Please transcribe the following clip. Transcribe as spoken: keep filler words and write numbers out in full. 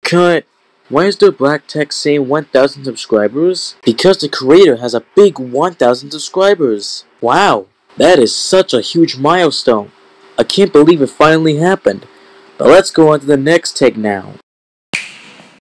Cut! Why is there black text saying one thousand subscribers? Because the creator has a big one thousand subscribers. Wow, that is such a huge milestone. I can't believe it finally happened. But let's go on to the next tag now.